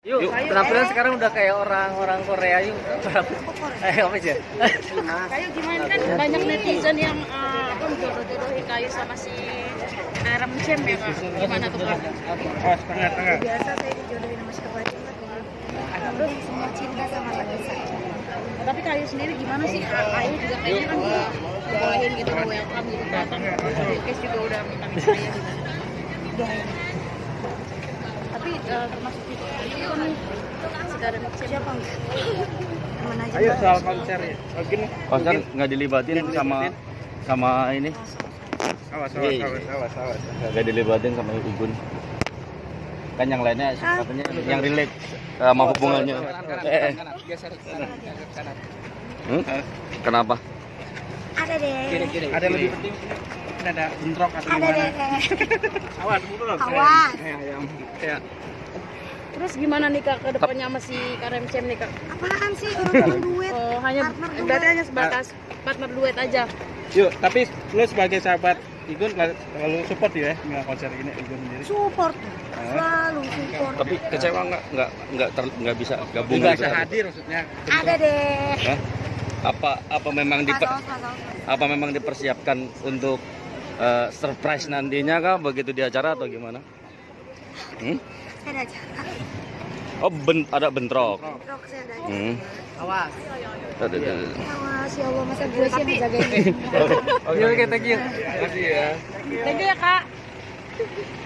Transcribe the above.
Yuk, penampilan sekarang udah kayak orang Korea yuk. Ayo apa aja? Kayu gimana kan banyak netizen yang menjodoh-jodohin Kayu sama si RM-Cem ya Kak? Gimana tuh Kak? Oh, tengah-tengah. Biasa saya dijodohin sama siapa aja terus semua cinta sama Vanessa. Tapi Kayu sendiri gimana sih? Kayu juga kayaknya kan dibolehin gitu, welcome gitu kan. Kes juga udah minta-minta ya gitu. Tapi termasuk itu kan si RM-Cem siapa enggak? Temen aja. Ayo soal konser ya. Oh, gini. Konser nggak dilibatin sama ini. Awas. Nggak dilibatin sama Igun. Kan yang lainnya katanya yang relate sama hubungannya. Kenapa? Ada deh. Ada lebih penting. Ini ada bentrok atau Ada gimana? deh. Awas, bentrok. Awas. Ya. Terus gimana nih Kak ke depannya sama si RM-Cem nih Kak? Apaan sih orang duet? Oh, hanya Partner duet. berarti hanya sebatas partner duet aja. Yuk, tapi lu sebagai sahabat Igun lalu support ya nggak konser ini Igun sendiri? Support. Selalu support. Tapi kecewa nggak bisa gabung Nggak gitu. bisa hadir maksudnya. Ada deh. Hah? Apa memang dipersiapkan untuk surprise nantinya kah begitu di acara atau gimana? Saya ada aja. Oh, ada bentrok. Bentrok saya ada aja. Awas. Ada. Awas ya Allah masa gue sih menjagain. Oke, thank you. Makasih ya. Thank you ya Kak.